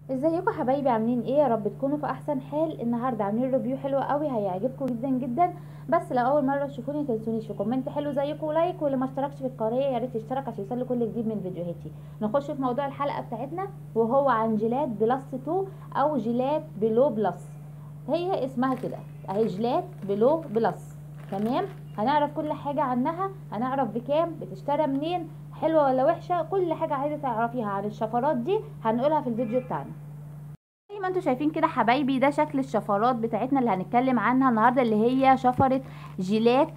ازيكم حبايبي؟ عاملين ايه؟ يا رب تكونوا في احسن حال. النهارده عاملين ريفيو حلو قوي هيعجبكم جدا جدا. بس لو اول مره تشوفوني متنسونيش في كومنت حلو زيكم ولايك، واللي ما اشتركش في القناه يا ريت يشترك عشان يوصله كل جديد من فيديوهاتي. نخش في موضوع الحلقه بتاعتنا، وهو عن جيلات بلس 2 او جيلات بلو بلس. هي اسمها كده اهي، جيلات بلو بلس. تمام، هنعرف كل حاجه عنها، هنعرف بكام، بتشترى منين، حلوه ولا وحشه، كل حاجه عايزه تعرفيها عن الشفرات دي هنقولها في الفيديو بتاعنا. زي ما انتوا شايفين كده حبايبي، ده شكل الشفرات بتاعتنا اللي هنتكلم عنها النهارده، اللي هي شفرة جيلات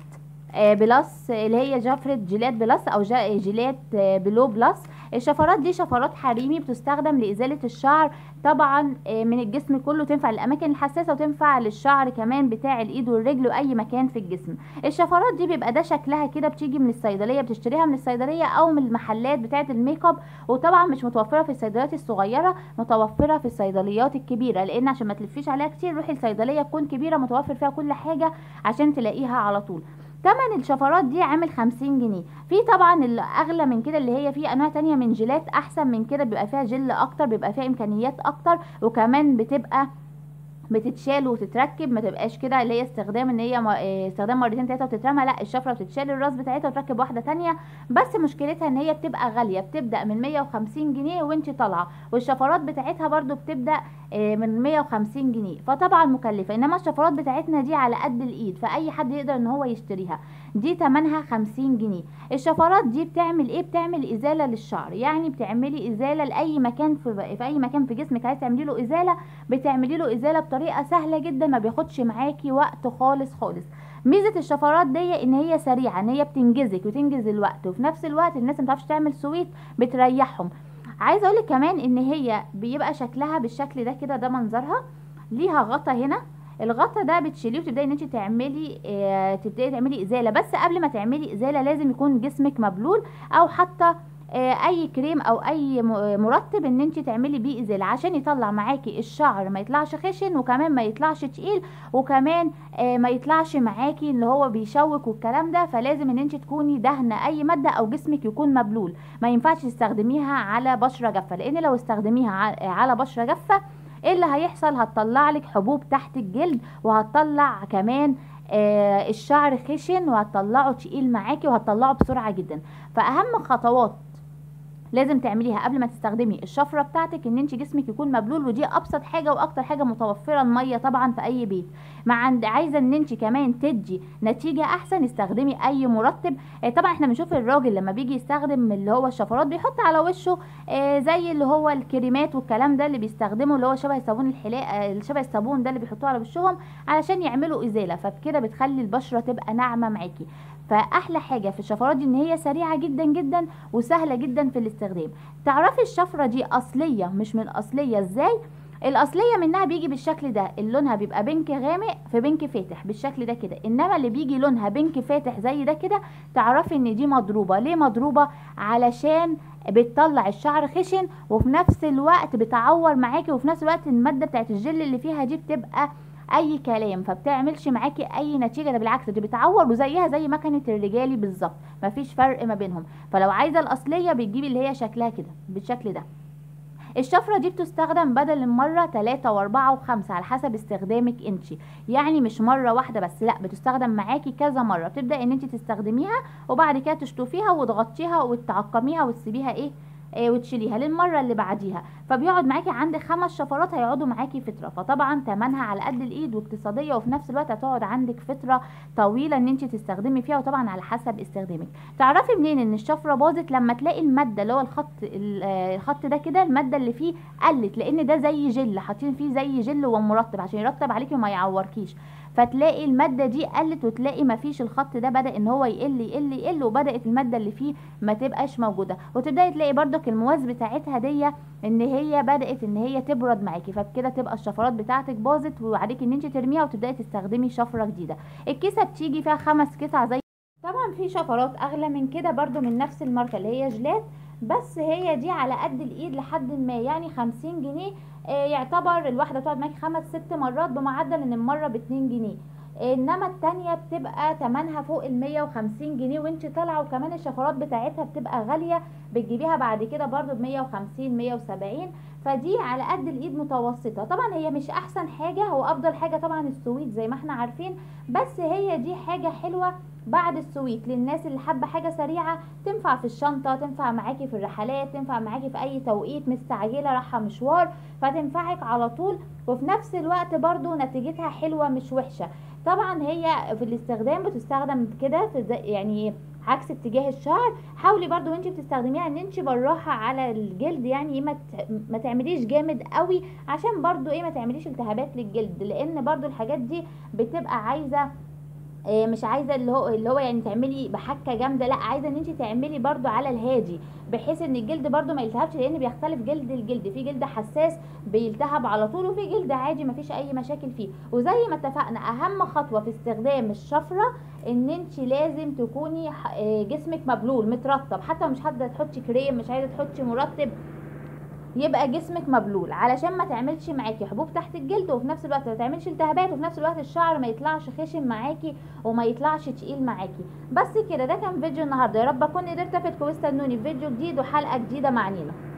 بلس، اللي هي شفرة جيلات بلس او جيلات بلو بلس. الشفرات دي شفرات حريمي بتستخدم لإزالة الشعر طبعا من الجسم كله، تنفع للأماكن الحساسة وتنفع للشعر كمان بتاع الإيد والرجل وأي مكان في الجسم. الشفرات دي بيبقى ده شكلها كده، بتيجي من الصيدلية، بتشتريها من الصيدلية أو من المحلات بتاعة الميك اب، وطبعا مش متوفرة في الصيدليات الصغيرة، متوفرة في الصيدليات الكبيرة، لأن عشان ما تلفيش عليها كتير روحي الصيدلية تكون كبيرة متوفر فيها كل حاجة عشان تلاقيها على طول. تمن الشفرات دي عامل 50 جنيه. في طبعا اللي اغلى من كده، اللي هي في انواع تانية من جيلات احسن من كده، بيبقى فيها جل اكتر، بيبقى فيها امكانيات اكتر، وكمان بتبقى بتتشال وتتركب، ما تبقاش كده اللي هي استخدام ان هي استخدام مرتين تلاته وتترمى. لا، الشفره بتتشال الراس بتاعتها وتركب واحده تانية. بس مشكلتها ان هي بتبقى غاليه، بتبدا من 150 جنيه وانت طالعه، والشفرات بتاعتها برضو بتبدا من 150 جنيه، فطبعا مكلفه. انما الشفرات بتاعتنا دي على قد الايد، فاي حد يقدر ان هو يشتريها. دي تمنها 50 جنيه. الشفرات دي بتعمل ايه؟ بتعمل ازاله للشعر، يعني بتعملي ازاله لاي مكان في اي مكان في جسمك عايز تعملي له ازاله، بتعملي له ازاله بطريقه سهله جدا، ما بياخدش معاكي وقت خالص خالص. ميزه الشفرات دي ان هي سريعه، ان هي بتنجزك وتنجز الوقت، وفي نفس الوقت الناس اللي ما بتعرفش تعمل سويت بتريحهم. عايزه اقولك كمان ان هي بيبقى شكلها بالشكل ده كده، ده منظرها. ليها غطا هنا، الغطا ده بتشيليه وتبداي ان انت تبداي تعملي ازاله. بس قبل ما تعملي ازاله لازم يكون جسمك مبلول، او حتى اي كريم او اي مرطب ان انت تعملي بيه ازاله، عشان يطلع معاكي الشعر ما يطلعش خشن، وكمان ما يطلعش تقيل، وكمان ما يطلعش معاكي اللي هو بيشوك والكلام ده. فلازم ان انت تكوني دهنه اي ماده او جسمك يكون مبلول. ما ينفعش تستخدميها على بشره جافه، لان لو استخدميها على بشره جافه ايه اللي هيحصل؟ هتطلع لك حبوب تحت الجلد، وهتطلع كمان الشعر خشن، وهتطلعه تقيل معاكي، وهتطلعه بسرعه جدا. فاهم خطوات لازم تعمليها قبل ما تستخدمي الشفره بتاعتك ان انت جسمك يكون مبلول، ودي ابسط حاجه واكتر حاجه متوفره، الميه طبعا في اي بيت. عايزه ان انت كمان تدي نتيجه احسن، استخدمي اي مرطب. طبعا احنا بنشوف الراجل لما بيجي يستخدم اللي هو الشفرات بيحط على وشه زي اللي هو الكريمات والكلام ده اللي بيستخدمه، اللي هو شبه صابون الحلاقه، شبه الصابون ده اللي بيحطوه على وشهم علشان يعملوا ازاله، فبكده بتخلي البشره تبقى ناعمه معاكي. فاحلى حاجه في الشفرات دي ان هي سريعه جدا جدا وسهله جدا في الاستخدام. تعرفي الشفره دي اصليه مش من اصليه ازاي؟ الاصليه منها بيجي بالشكل ده، اللي لونها بيبقى بينك غامق في بينك فاتح بالشكل ده كده، انما اللي بيجي لونها بينك فاتح زي ده كده تعرفي ان دي مضروبه. ليه مضروبه؟ علشان بتطلع الشعر خشن، وفي نفس الوقت بتعور معاكي، وفي نفس الوقت الماده بتاعت الجل اللي فيها دي بتبقى اي كلام، فبتعملش معاكي اي نتيجه، ده بالعكس دي بتعور، وزيها زي مكنه الرجالي بالظبط، مفيش فرق ما بينهم. فلو عايزه الاصليه بتجيبي اللي هي شكلها كده بالشكل ده. الشفرة دي بتستخدم بدل المرة 3 و4 و5 على حسب استخدامك انتي، يعني مش مرة واحدة بس، لا بتستخدم معاكي كذا مرة. بتبدأ ان انتي تستخدميها وبعد كده تشطفيها وتغطيها وتعقميها وتسيبيها وتشيليها للمرة اللي بعديها. فبيقعد معاكي عندك 5 شفرات هيقعدوا معاكي فترة، فطبعا تمنها على قد الايد واقتصادية، وفي نفس الوقت هتقعد عندك فترة طويلة ان انتي تستخدمي فيها، وطبعا على حسب استخدامك. تعرفي منين ان الشفرة باظت؟ لما تلاقي المادة اللي هو الخط ده كده، المادة اللي فيه قلت، لان ده زي جل حاطين فيه زي جل ومرطب عشان يرطب عليكي وما يعوركيش، فتلاقي المادة دي قلت، وتلاقي مفيش الخط ده بدأ ان هو يقل يقل يقل، وبدأت المادة اللي فيه ما تبقاش موجودة، وتبدأي تلاقي برضك المواس بتاعتها دي ان هي بدأت ان هي تبرد معاكي، فبكده تبقى الشفرات بتاعتك باظت، وعليكي ان انت ترميها وتبدأي تستخدمي شفرة جديدة. الكيسة بتيجي فيها 5 قطع زي. طبعا في شفرات اغلى من كده برضو من نفس الماركة اللي هي جلات، بس هي دي على قد الايد لحد ما، يعني 50 جنيه. يعتبر الواحدة تقعد معاكي 5 6 مرات، بمعدل ان المرة ب2 جنيه. انما التانية بتبقى تمنها فوق ال150 جنيه وانت طالعه، وكمان الشفرات بتاعتها بتبقى غاليه، بتجيبيها بعد كده برضو ب150 170. فدي على قد الايد متوسطه. طبعا هي مش احسن حاجه، هو افضل حاجه طبعا السويت زي ما احنا عارفين، بس هي دي حاجه حلوه بعد السويت للناس اللي حابه حاجه سريعه، تنفع في الشنطه، تنفع معاكي في الرحلات، تنفع معاكي في اي توقيت مستعجله رايحه مشوار، فتنفعك على طول. وفي نفس الوقت برضو نتيجتها حلوه مش وحشه. طبعا هي في الاستخدام بتستخدم كده في يعني عكس اتجاه الشعر. حاولي برضو وانت بتستخدميها ان انت بالراحه على الجلد، يعني ما تعمليش جامد قوي، عشان برضو ما تعمليش التهابات للجلد، لان برضو الحاجات دي بتبقى عايزه مش عايزه اللي هو يعني تعملي بحكه جامده، لا عايزه ان انت تعملي برضو على الهادي، بحيث ان الجلد برضو ما يلتهبش، لان بيختلف جلد الجلد، في جلد حساس بيلتهب على طول، وفي جلد عادي مفيش اي مشاكل فيه. وزي ما اتفقنا اهم خطوه في استخدام الشفره ان انت لازم تكوني جسمك مبلول مترطب، حتى مش حابه تحطي كريم، مش عايزه تحطي مرطب، يبقى جسمك مبلول علشان ما تعملش معاكي حبوب تحت الجلد، وفي نفس الوقت ما تعملش التهابات، وفي نفس الوقت الشعر ما يطلعش خشن معاكي وما يطلعش تقيل معاكي. بس كده، ده كان فيديو النهارده، يا رب اكون قدرت افيدكم، واستنوني في فيديو جديد وحلقه جديده مع نينا.